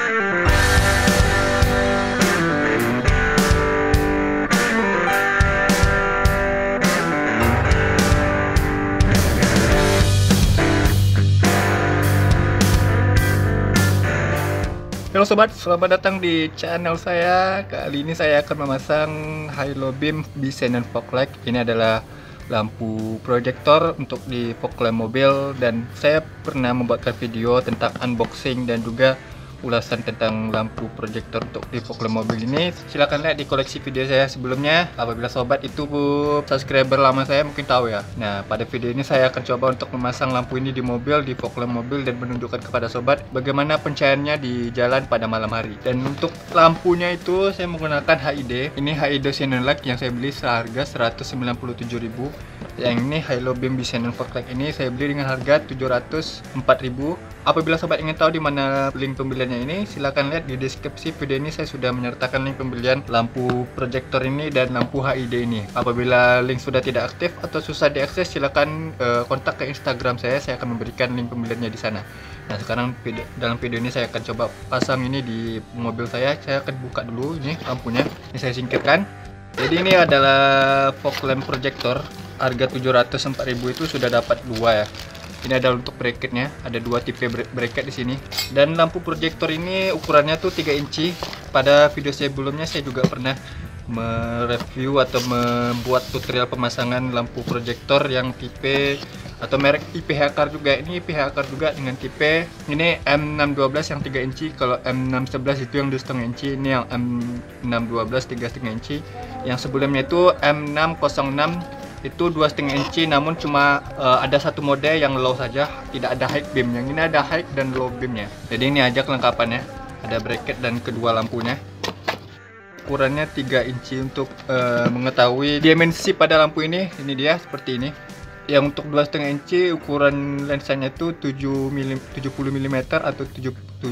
Halo sobat, selamat datang di channel saya. Kali ini saya akan memasang high low beam di Xenon fog light. Ini adalah lampu proyektor untuk di fog lamp mobil, dan saya pernah membuatkan video tentang unboxing dan juga ulasan tentang lampu proyektor untuk di fog lamp mobil ini. Silahkan lihat di koleksi video saya sebelumnya. Apabila sobat itu subscriber lama saya mungkin tahu ya. Nah, pada video ini saya akan coba untuk memasang lampu ini di mobil, di fog lamp mobil, dan menunjukkan kepada sobat bagaimana pencahayaannya di jalan pada malam hari. Dan untuk lampunya itu saya menggunakan HID. Ini HID Xenon Light yang saya beli seharga 197.000. Yang ini high low beam di Xenon fog light ini saya beli dengan harga 704.000. Apabila sobat ingin tahu di mana link pembeliannya ini, silahkan lihat di deskripsi video ini. Saya sudah menyertakan link pembelian lampu proyektor ini dan lampu HID ini. Apabila link sudah tidak aktif atau susah diakses, silahkan kontak ke Instagram saya akan memberikan link pembeliannya di sana. Nah, sekarang dalam video ini saya akan coba pasang ini di mobil saya. Saya akan buka dulu ini lampunya. Ini saya singkirkan. Jadi ini adalah fog lamp proyektor. Harga 704.000 itu sudah dapat dua ya. Ini ada untuk bracketnya, ada dua tipe bracket di sini. Dan lampu proyektor ini ukurannya tuh 3 inci. Pada video sebelumnya saya juga pernah mereview atau membuat tutorial pemasangan lampu proyektor yang tipe atau merek IPH Car juga. Ini IPH Car juga dengan tipe ini M612 yang 3 inci. Kalau M611 itu yang 2,5 inci. Ini yang M612 3,5 inci. Yang sebelumnya itu M606 itu 2,5 inci, namun cuma ada satu mode yang low saja, tidak ada high beam. Yang ini ada high dan low beamnya. Jadi ini aja kelengkapannya, ada bracket dan kedua lampunya. Ukurannya 3 inci. Untuk mengetahui dimensi pada lampu ini dia seperti ini. Yang untuk 2,5 inci ukuran lensanya itu 70 mm atau 7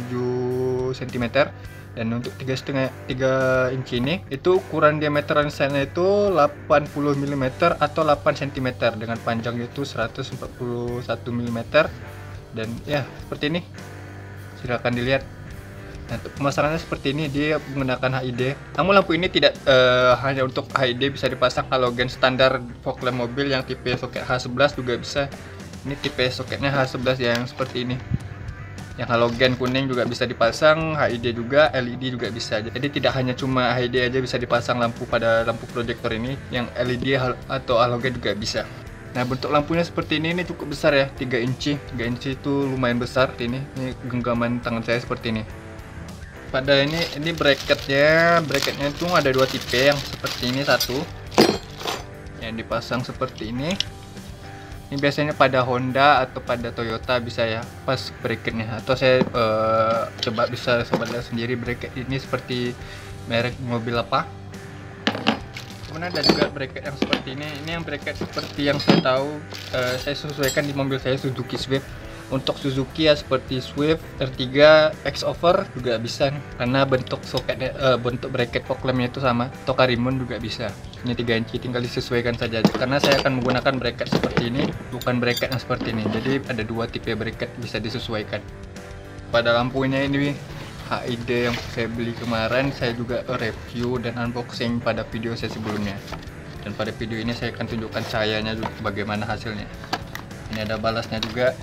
cm. Dan untuk 3 inci ini itu ukuran diameter lensanya itu 80 mm atau 8 cm dengan panjangnya itu 141 mm. Dan ya seperti ini, silahkan dilihat. Nah, untuk pemasangannya seperti ini, dia menggunakan HID. Namun lampu ini tidak hanya untuk HID, bisa dipasang halogen standar fog lamp mobil yang tipe soket H11 juga bisa. Ini tipe soketnya H11 yang seperti ini. Yang halogen kuning juga bisa dipasang, HID juga, LED juga bisa. Jadi tidak hanya cuma HID aja bisa dipasang lampu pada lampu proyektor ini, yang LED atau halogen juga bisa. Nah, bentuk lampunya seperti ini cukup besar ya, 3 inci. 3 inci itu lumayan besar ini genggaman tangan saya seperti ini. Pada ini bracketnya itu ada dua tipe, yang seperti ini satu, yang dipasang seperti ini. Ini biasanya pada Honda atau pada Toyota bisa ya, pas bracketnya. Atau saya coba bisa sobat lihat sendiri bracket ini seperti merek mobil apa. Kemudian ada juga bracket yang seperti ini. Ini yang bracket seperti yang saya tahu, saya sesuaikan di mobil saya Suzuki Swift. Untuk Suzuki ya seperti Swift, R3, X-Over juga bisa nih, karena bentuk soketnya, bentuk bracket fog lampnya itu sama. Atau Karimun juga bisa. Ini 3 inci, tinggal disesuaikan saja. Karena saya akan menggunakan bracket seperti ini, bukan bracket yang seperti ini. Jadi ada dua tipe bracket, bisa disesuaikan. Pada lampunya ini HID yang saya beli kemarin, saya juga review dan unboxing pada video saya sebelumnya. Dan pada video ini saya akan tunjukkan cahayanya juga bagaimana hasilnya. Ini ada balasnya juga.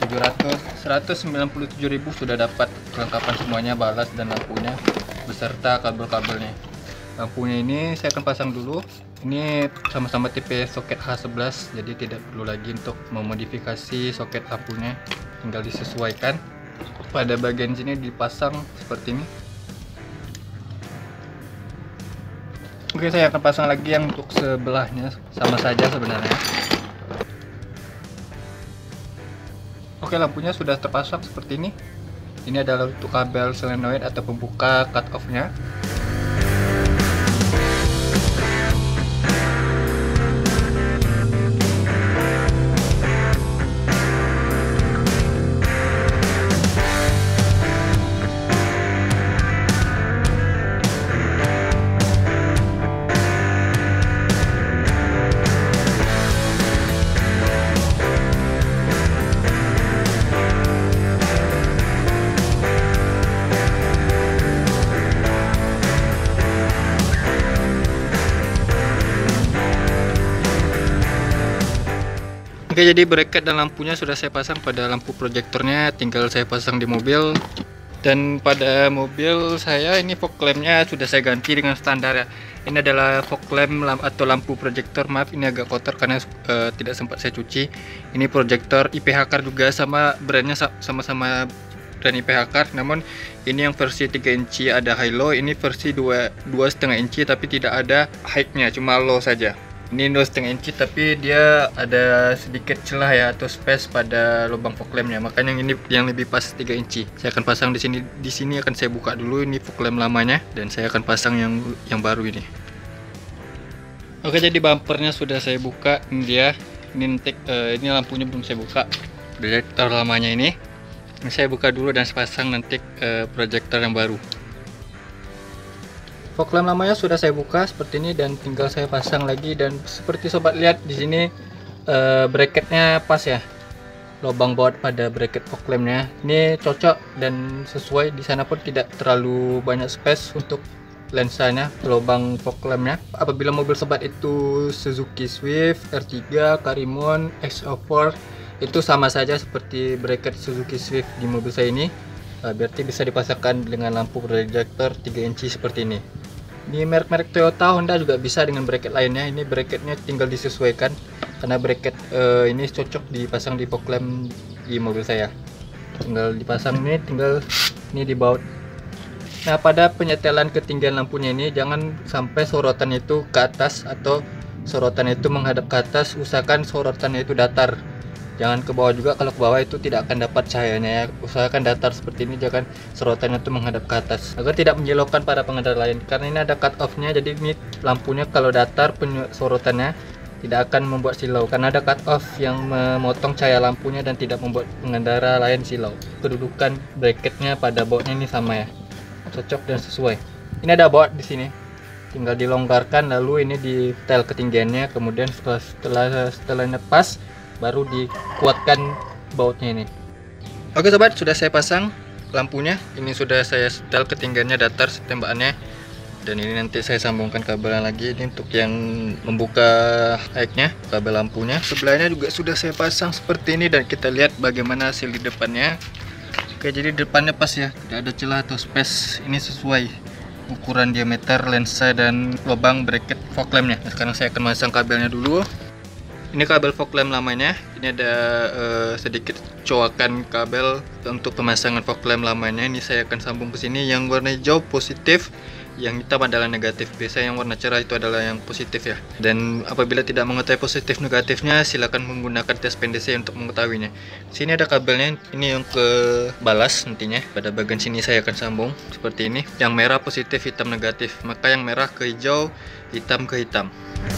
197.000 sudah dapat kelengkapan semuanya, balas dan lampunya beserta kabel-kabelnya. Lampunya ini saya akan pasang dulu. Ini sama-sama tipe soket H11, jadi tidak perlu lagi untuk memodifikasi soket lampunya, tinggal disesuaikan. Pada bagian sini dipasang seperti ini. Oke, saya akan pasang lagi yang untuk sebelahnya, sama saja sebenarnya. Oke, lampunya sudah terpasang seperti ini. Ini adalah untuk kabel solenoid atau pembuka cut off-nya. Oke, jadi bracket dan lampunya sudah saya pasang pada lampu proyektornya, tinggal saya pasang di mobil. Dan pada mobil saya ini fog lampnya sudah saya ganti dengan standar ya. Ini adalah fog lamp atau lampu proyektor, maaf ini agak kotor karena tidak sempat saya cuci. Ini proyektor IPH Car juga, sama brandnya sama-sama dan IPH Car, namun ini yang versi 3 inci ada high low, ini versi 2,5 inci tapi tidak ada high-nya, cuma low saja. Ini 2,5 inci tapi dia ada sedikit celah ya atau space pada lubang fog lampnya, makanya ini yang lebih pas 3 inci. Saya akan pasang di sini. Di sini akan saya buka dulu ini fog lamp lamanya dan saya akan pasang yang baru ini. Oke, jadi bumpernya sudah saya buka, ini dia. Ini lampunya belum saya buka. Proyektor lamanya ini saya buka dulu dan pasang nanti proyektor yang baru. Fog lamp lamanya sudah saya buka seperti ini dan tinggal saya pasang lagi, dan seperti sobat lihat di sini bracketnya pas ya, lubang baut pada bracket fog lampnya ini cocok dan sesuai. Di sana pun tidak terlalu banyak space untuk lensanya, lubang fog lampnya. Apabila mobil sobat itu Suzuki Swift, R3, Karimun, XO4 itu sama saja seperti bracket Suzuki Swift di mobil saya ini, berarti bisa dipasangkan dengan lampu proyektor 3 inci seperti ini. Di merek-merek Toyota, Honda juga bisa dengan bracket lainnya. Ini bracketnya tinggal disesuaikan karena bracket ini cocok dipasang di fog lamp di mobil saya. Tinggal dipasang ini, tinggal ini di baut. Nah, pada penyetelan ketinggian lampunya ini jangan sampai sorotan itu ke atas atau sorotan itu menghadap ke atas. Usahakan sorotannya itu datar, jangan ke bawah juga. Kalau ke bawah itu tidak akan dapat cahayanya ya. Usahakan datar seperti ini, jangan sorotannya itu menghadap ke atas agar tidak menyilaukan para pengendara lain, karena ini ada cut off nya. Jadi ini lampunya kalau datar sorotannya tidak akan membuat silau karena ada cut off yang memotong cahaya lampunya dan tidak membuat pengendara lain silau. Kedudukan bracketnya pada bautnya ini sama ya, cocok dan sesuai. Ini ada baut di sini, tinggal dilonggarkan lalu ini di tel ketinggiannya, kemudian setelahnya pas baru dikuatkan bautnya ini. Oke sobat, sudah saya pasang lampunya. Ini sudah saya setel ketinggiannya datar tembakannya, dan ini nanti saya sambungkan kabelnya lagi. Ini untuk yang membuka high-nya, kabel lampunya. Sebelahnya juga sudah saya pasang seperti ini dan kita lihat bagaimana hasil di depannya. Oke, jadi depannya pas ya, tidak ada celah atau space. Ini sesuai ukuran diameter lensa dan lubang bracket fog lampnya. Nah, sekarang saya akan masang kabelnya dulu. Ini kabel fog lamp lamanya. Ini ada sedikit coakan kabel untuk pemasangan fog lamp lamanya. Ini saya akan sambung ke sini. Yang warna hijau positif, yang hitam adalah negatif. Biasanya yang warna cerah itu adalah yang positif ya. Dan apabila tidak mengetahui positif negatifnya, silakan menggunakan tes PNDC untuk mengetahuinya. Sini ada kabelnya. Ini yang ke balas nantinya. Pada bagian sini saya akan sambung seperti ini. Yang merah positif, hitam negatif. Maka yang merah ke hijau, hitam ke hitam.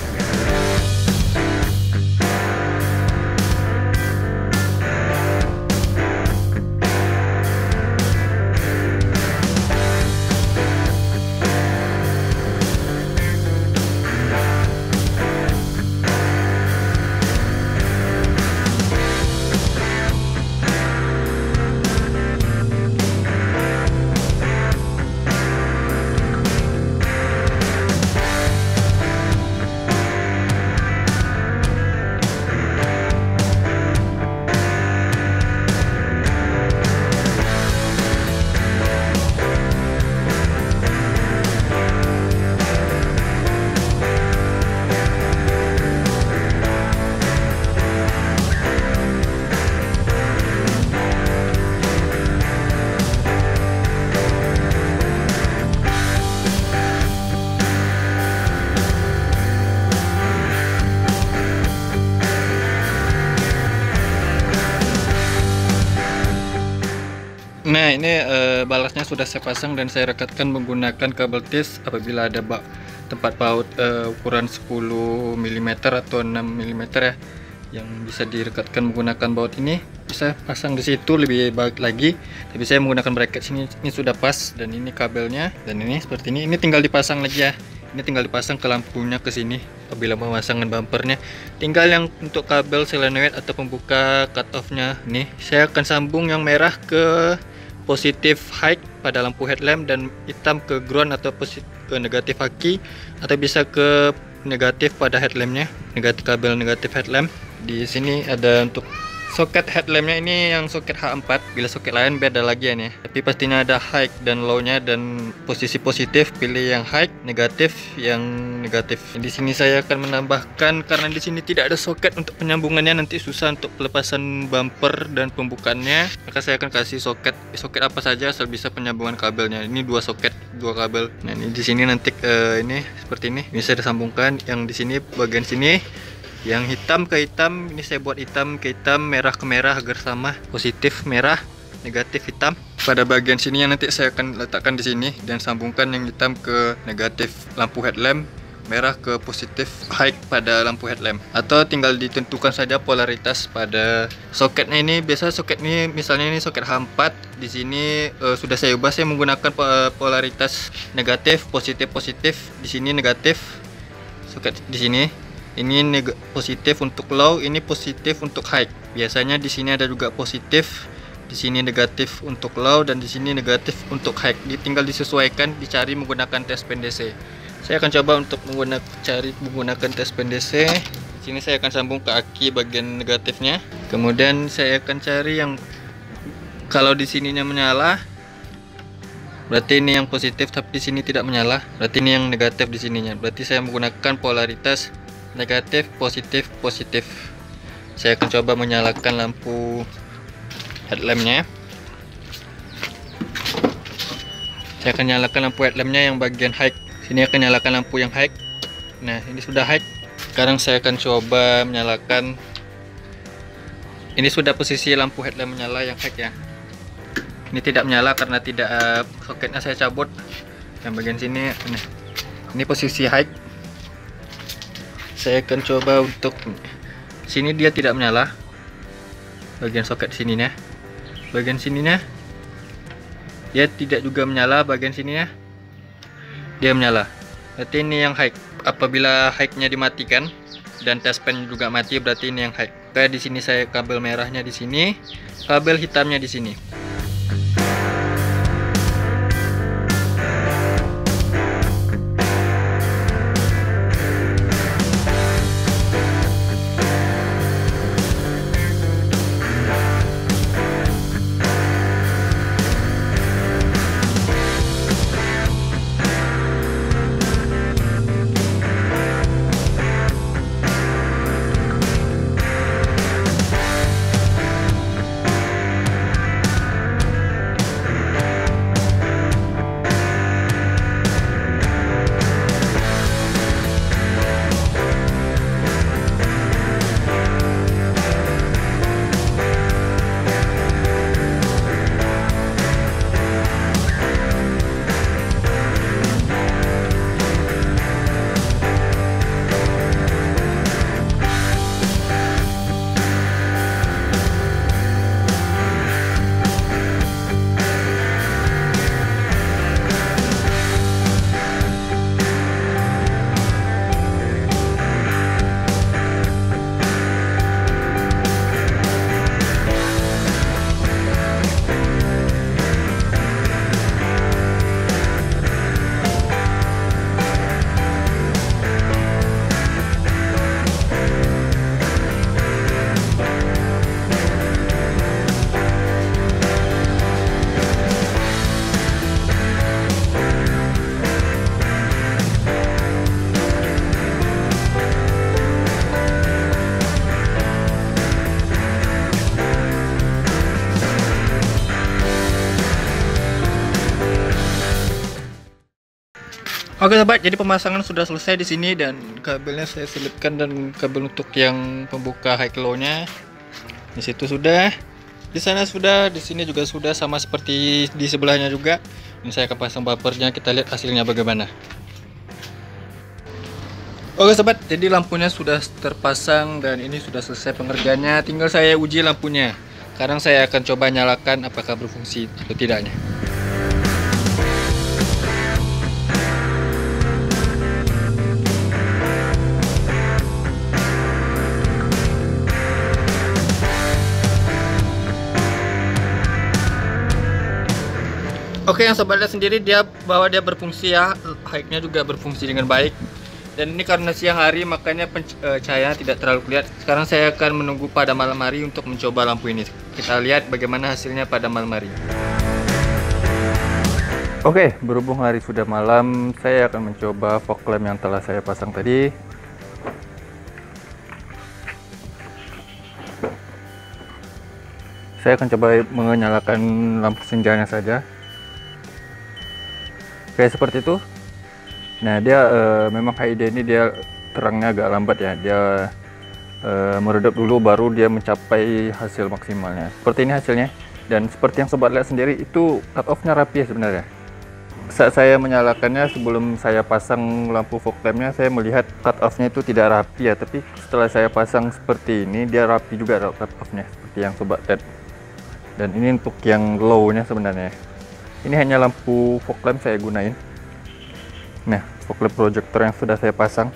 Nah, ini balasnya sudah saya pasang dan saya rekatkan menggunakan kabel tis. Apabila ada tempat baut ukuran 10 mm atau 6 mm ya, yang bisa direkatkan menggunakan baut ini, bisa pasang di situ lebih baik lagi. Tapi saya menggunakan bracket sini, ini sudah pas, dan ini kabelnya, dan ini seperti ini. Ini tinggal dipasang lagi ya. Ini tinggal dipasang ke lampunya ke sini. Apabila pemasangan bumpernya, tinggal yang untuk kabel solenoid atau pembuka cut off-nya. Nih, saya akan sambung yang merah ke positif high pada lampu headlamp dan hitam ke ground atau ke negatif aki, atau bisa ke negatif pada headlampnya, negatif kabel negatif headlamp. Di sini ada untuk soket headlampnya, ini yang soket H4. Bila soket lain beda lagi ya nih. Tapi pastinya ada high dan low-nya, dan posisi positif pilih yang high, negatif yang negatif. Di sini saya akan menambahkan, karena di sini tidak ada soket untuk penyambungannya, nanti susah untuk pelepasan bumper dan pembukaannya. Maka saya akan kasih soket apa saja asal bisa penyambungan kabelnya. Ini dua soket, dua kabel. Nah, ini di sini nanti ini seperti ini bisa disambungkan. Yang di sini bagian sini yang hitam ke hitam, ini saya buat hitam ke hitam, merah ke merah agar sama, positif merah, negatif hitam. Pada bagian sini yang nanti saya akan letakkan di sini dan sambungkan yang hitam ke negatif lampu headlamp, merah ke positif high pada lampu headlamp. Atau tinggal ditentukan saja polaritas pada soketnya. Ini biasa soket ini, misalnya ini soket H4, di sini sudah saya ubah, saya menggunakan polaritas negatif, positif, positif. Di sini negatif soket di sini. Ini positif untuk low, ini positif untuk high. Biasanya di sini ada juga positif, di sini negatif untuk low, dan di sini negatif untuk high. Tinggal disesuaikan, dicari menggunakan tes pen DC. Saya akan coba untuk menggunakan tes pen DC. Di sini saya akan sambung ke aki bagian negatifnya. Kemudian saya akan cari yang kalau di sininya menyala, berarti ini yang positif, tapi di sini tidak menyala, berarti ini yang negatif di sininya. Berarti saya menggunakan polaritas negatif, positif, positif. Saya akan coba menyalakan lampu headlampnya. Saya akan nyalakan lampu headlampnya yang bagian high. Sini akan nyalakan lampu yang high. Nah, ini sudah high. Sekarang saya akan coba menyalakan. Ini sudah posisi lampu headlamp menyala yang high ya. Ini tidak menyala karena tidak soketnya saya cabut. Yang bagian sini, nah, ini posisi high. Saya akan coba untuk sini, dia tidak menyala. Bagian soket sininya, bagian sininya dia tidak juga menyala, bagian sininya dia menyala. Berarti ini yang high. Apabila high-nya dimatikan dan tes pen juga mati, berarti ini yang high. Kayak di sini saya kabel merahnya di sini, kabel hitamnya di sini. Oke sobat, jadi pemasangan sudah selesai di sini dan kabelnya saya selipkan, dan kabel untuk yang pembuka high low-nya di situ sudah, di sana sudah, di sini juga sudah, sama seperti di sebelahnya juga. Ini saya akan pasang bumpernya, kita lihat hasilnya bagaimana. Oke sobat, jadi lampunya sudah terpasang dan ini sudah selesai pengerjaannya. Tinggal saya uji lampunya. Sekarang saya akan coba nyalakan apakah berfungsi atau tidaknya. Oke, yang sobat lihat sendiri bahwa dia berfungsi ya, high-nya juga berfungsi dengan baik. Dan ini karena siang hari makanya cahaya tidak terlalu kelihatan. Sekarang saya akan menunggu pada malam hari untuk mencoba lampu ini. Kita lihat bagaimana hasilnya pada malam hari. Oke, berhubung hari sudah malam, saya akan mencoba fog lamp yang telah saya pasang tadi. Saya akan coba menyalakan lampu senjanya saja. Kayak seperti itu. Nah, dia memang HID ini dia terangnya agak lambat ya. Dia meredup dulu baru dia mencapai hasil maksimalnya. Seperti ini hasilnya. Dan seperti yang sobat lihat sendiri, itu cut off-nya rapi ya sebenarnya. Saat saya menyalakannya sebelum saya pasang lampu fog lampnya, saya melihat cut off-nya itu tidak rapi ya. Tapi setelah saya pasang seperti ini, dia rapi juga cut off-nya seperti yang sobat lihat. Dan ini untuk yang low-nya sebenarnya. Ini hanya lampu fog lamp saya gunain. Nah, fog lamp projector yang sudah saya pasang.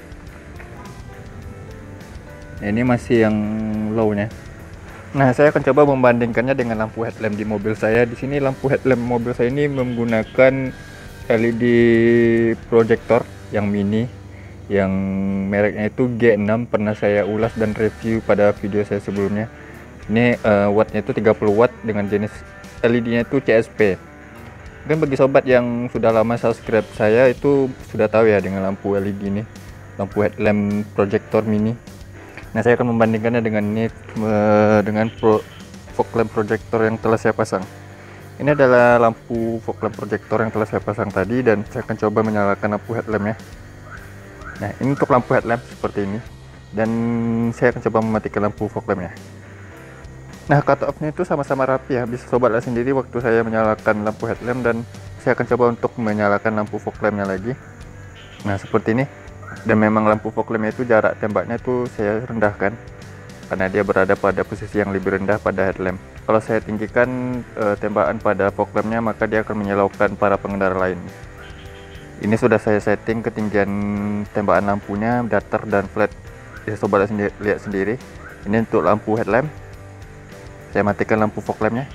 Nah, ini masih yang low-nya. Nah, saya akan coba membandingkannya dengan lampu headlamp di mobil saya. Di sini lampu headlamp mobil saya ini menggunakan LED projector yang mini, yang mereknya itu G6. Pernah saya ulas dan review pada video saya sebelumnya. Ini wattnya itu 30 watt dengan jenis LED-nya itu CSP. Mungkin bagi sobat yang sudah lama subscribe saya itu sudah tahu ya dengan lampu LED ini, lampu headlamp projector mini. Nah, saya akan membandingkannya dengan ini dengan fog lamp projector yang telah saya pasang. Ini adalah lampu fog lamp projector yang telah saya pasang tadi, dan saya akan coba menyalakan lampu headlampnya. Nah, ini untuk lampu headlamp seperti ini, dan saya akan coba mematikan lampu fog lampnya. Nah, cut off-nya itu sama-sama rapi ya, bisa sobat lihat sendiri waktu saya menyalakan lampu headlamp, dan saya akan coba untuk menyalakan lampu fog lampnya lagi. Nah, seperti ini. Dan memang lampu fog lampnya itu jarak tembaknya itu saya rendahkan karena dia berada pada posisi yang lebih rendah pada headlamp. Kalau saya tinggikan tembakan pada fog lampnya, maka dia akan menyilaukan para pengendara lain. Ini sudah saya setting ketinggian tembakan lampunya datar dan flat. Bisa sobat lihat sendiri. Ini untuk lampu headlamp. Saya matikan lampu fog lampnya.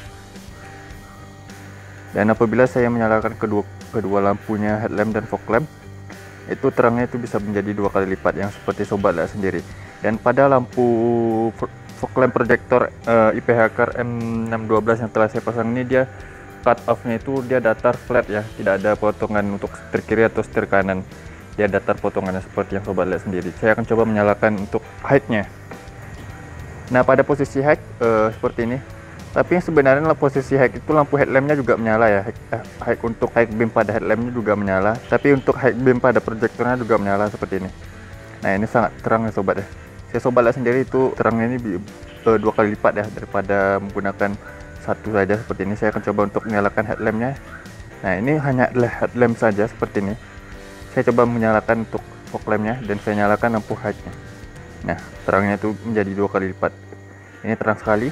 Dan apabila saya menyalakan kedua lampunya headlamp dan fog lamp, itu terangnya itu bisa menjadi 2 kali lipat, yang seperti sobat lihat sendiri. Dan pada lampu fog lamp projector IPH Car M612 yang telah saya pasang ini, dia cut off-nya itu dia datar flat ya, tidak ada potongan untuk setir kiri atau setir kanan. Dia datar potongannya seperti yang sobat lihat sendiri. Saya akan coba menyalakan untuk height-nya. Nah, pada posisi height seperti ini. Tapi yang sebenarnya posisi height itu lampu headlampnya juga menyala ya. Height untuk high beam pada headlampnya juga menyala. Tapi untuk high beam pada projectornya juga menyala seperti ini. Nah, ini sangat terang ya sobat ya. Saya sobat lihat sendiri itu terangnya ini 2 kali lipat ya daripada menggunakan satu saja seperti ini. Saya akan coba untuk menyalakan headlampnya. Nah, ini hanya adalah headlamp saja seperti ini. Saya coba menyalakan untuk fog lampnya dan saya nyalakan lampu headnya. Nah, terangnya itu menjadi 2 kali lipat. Ini terang sekali.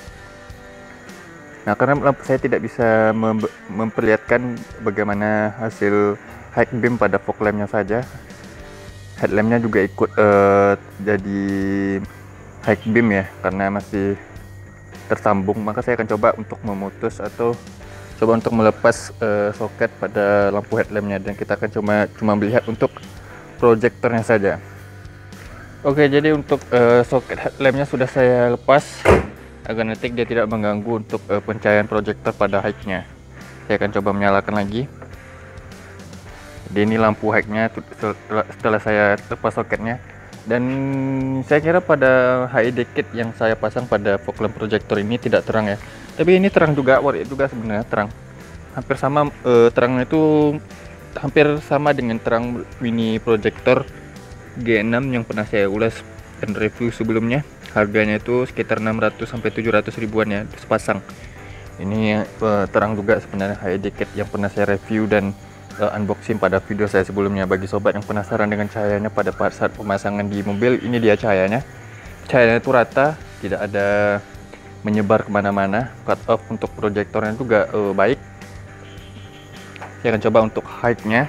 Nah, karena lampu saya tidak bisa memperlihatkan bagaimana hasil high beam pada fog lampnya saja, headlampnya juga ikut jadi high beam ya, karena masih tersambung. Maka saya akan coba untuk memutus atau coba untuk melepas soket pada lampu headlampnya, dan kita akan cuma melihat untuk proyektornya saja. Oke, jadi untuk soket headlampnya sudah saya lepas agar nanti dia tidak mengganggu untuk pencahayaan proyektor pada high-nya. Saya akan coba menyalakan lagi. Jadi ini lampu high-nya setelah saya lepas soketnya. Dan saya kira pada HID kit yang saya pasang pada fog lamp projector ini tidak terang ya. Tapi ini terang juga, worth it juga sebenarnya, terang. Hampir sama, terangnya itu hampir sama dengan terang mini projector G6 yang pernah saya ulas dan review sebelumnya. Harganya itu sekitar 600 sampai 700 ribuan ya sepasang. Ini terang juga sebenarnya HID kit yang pernah saya review dan unboxing pada video saya sebelumnya. Bagi sobat yang penasaran dengan cahayanya pada saat pemasangan di mobil, ini dia cahayanya. Cahayanya itu rata, tidak ada menyebar kemana-mana. Cut off untuk proyektornya juga baik. Saya akan coba untuk height-nya.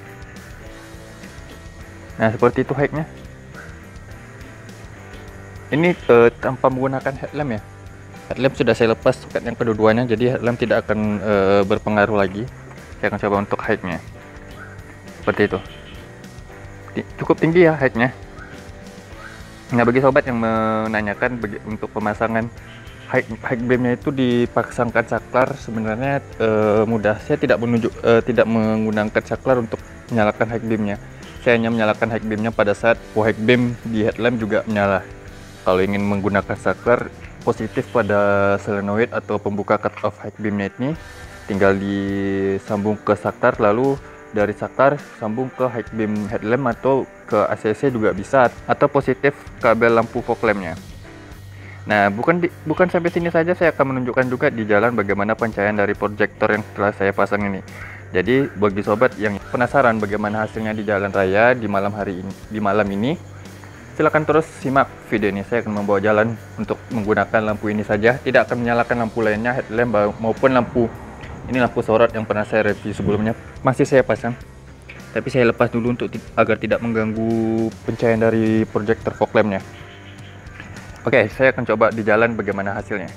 Nah, seperti itu height-nya. Ini tanpa menggunakan headlamp ya. Headlamp sudah saya lepas soket yang kedua-duanya, jadi headlamp tidak akan berpengaruh lagi. Saya akan coba untuk height-nya. Seperti itu. cukup tinggi ya height-nya. Nah, bagi sobat yang menanyakan untuk pemasangan high beam-nya itu dipasangkan saklar, sebenarnya mudah. Saya tidak menggunakan saklar untuk menyalakan high beam-nya. Saya hanya menyalakan high beam-nya pada saat high beam di headlamp juga menyala. Kalau ingin menggunakan saklar positif pada solenoid atau pembuka cut off high beam-nya ini, tinggal disambung ke saklar, lalu dari saklar sambung ke high beam headlamp atau ke ACC juga bisa, atau positif kabel lampu fog lamp-nya. Nah, bukan sampai sini saja, saya akan menunjukkan juga di jalan bagaimana pencahayaan dari proyektor yang telah saya pasang ini. Jadi bagi sobat yang penasaran bagaimana hasilnya di jalan raya di malam ini, silakan terus simak video ini. Saya akan membawa jalan untuk menggunakan lampu ini saja, tidak akan menyalakan lampu lainnya, headlamp maupun lampu sorot yang pernah saya review sebelumnya masih saya pasang, tapi saya lepas dulu agar tidak mengganggu pencahayaan dari proyektor fog lamp-nya. Oke, saya akan coba di jalan bagaimana hasilnya.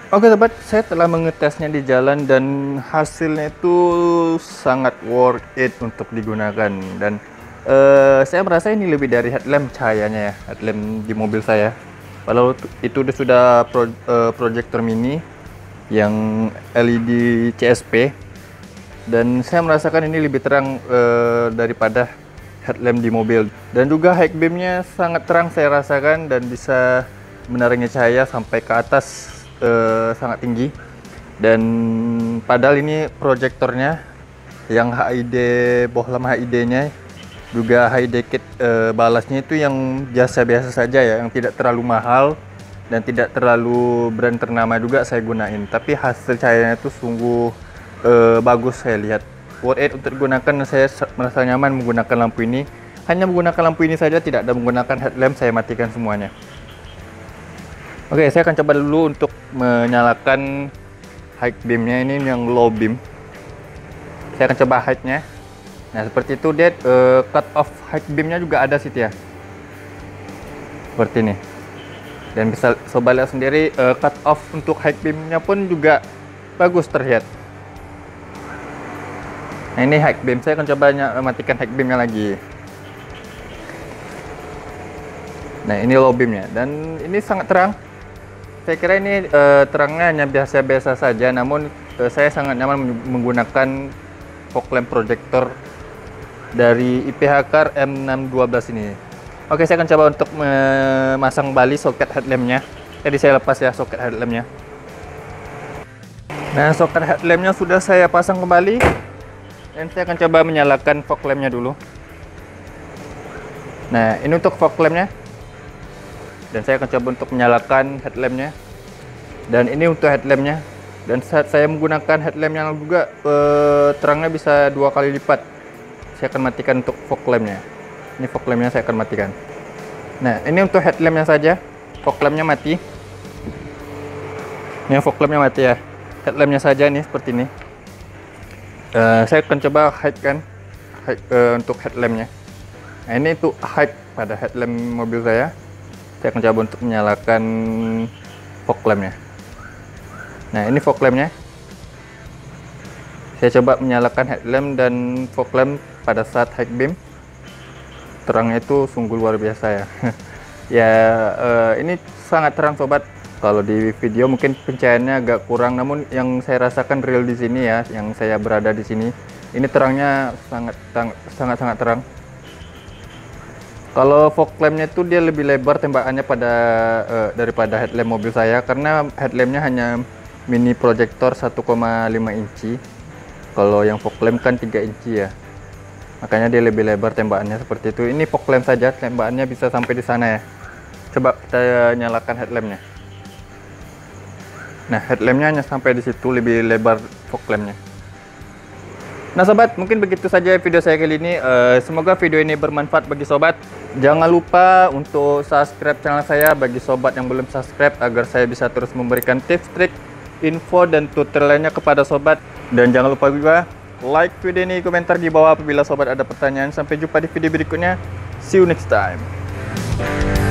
Oke sobat, saya telah mengetesnya di jalan dan hasilnya itu sangat worth it untuk digunakan. Dan saya merasa ini lebih dari headlamp cahayanya ya, headlamp di mobil saya. Walau itu sudah proyektor mini yang LED CSP, dan saya merasakan ini lebih terang daripada headlamp di mobil. Dan juga high beamnya sangat terang saya rasakan, dan bisa menerangi cahaya sampai ke atas sangat tinggi. Dan padahal ini proyektornya yang HID, bohlam HID nya juga HID kit balasnya itu yang biasa-biasa saja ya, yang tidak terlalu mahal dan tidak terlalu brand ternama juga saya gunain. Tapi hasil cahayanya itu sungguh bagus, saya lihat worth it untuk digunakan. Saya merasa nyaman menggunakan lampu ini. Hanya menggunakan lampu ini saja, tidak ada menggunakan headlamp, saya matikan semuanya. Oke, saya akan coba dulu untuk menyalakan high beamnya, ini yang low beam. Saya akan coba high-nya. Nah, seperti itu dia, cut off high beamnya juga ada sih ya. Seperti ini. Dan bisa sobat lihat sendiri, cut off untuk high beamnya pun juga bagus terlihat. Nah, ini high beam, saya akan coba matikan high beamnya lagi. Nah, ini low beamnya, dan ini sangat terang. Saya kira ini terangnya hanya biasa-biasa saja, namun saya sangat nyaman menggunakan fog lamp projector dari IPH Car M612 ini. Oke, saya akan coba untuk memasang kembali soket headlampnya. Jadi saya lepas ya soket headlampnya. Nah, soket headlampnya sudah saya pasang kembali, dan saya akan coba menyalakan fog lampnya dulu. Nah, ini untuk fog lampnya. Dan saya akan coba untuk menyalakan headlampnya. Dan ini untuk headlampnya. Dan saat saya menggunakan headlampnya juga, terangnya bisa 2 kali lipat. Saya akan matikan untuk fog lampnya. Ini fog lampnya saya akan matikan. Nah, ini untuk headlampnya saja. Fog lampnya mati. Ini fog lampnya mati ya. Headlampnya saja nih seperti ini. Saya akan coba hide kan, untuk headlampnya. Nah, ini untuk hide pada headlamp mobil saya. Saya akan coba untuk menyalakan fog lampnya. Nah, ini fog lampnya. Saya coba menyalakan headlamp dan fog lamp pada saat high beam. Terangnya itu sungguh luar biasa ya. Ya, ini sangat terang sobat. Kalau di video mungkin pencahayaannya agak kurang, namun yang saya rasakan real di sini ya, yang saya berada di sini, ini terangnya sangat terang. Kalau fog lampnya itu dia lebih lebar tembakannya daripada headlamp mobil saya, karena headlampnya hanya mini proyektor 1,5 inci. Kalau yang fog lamp kan 3 inci ya, makanya dia lebih lebar tembakannya seperti itu. Ini fog lamp saja tembakannya bisa sampai di sana ya. Coba kita nyalakan headlampnya. Nah, headlampnya hanya sampai di situ, lebih lebar fog lampnya. Nah sobat, mungkin begitu saja video saya kali ini. Semoga video ini bermanfaat bagi sobat. Jangan lupa untuk subscribe channel saya bagi sobat yang belum subscribe, agar saya bisa terus memberikan tips, trik, info, dan tutorial lainnya kepada sobat. Dan jangan lupa juga like video ini, komentar di bawah apabila sobat ada pertanyaan. Sampai jumpa di video berikutnya. See you next time.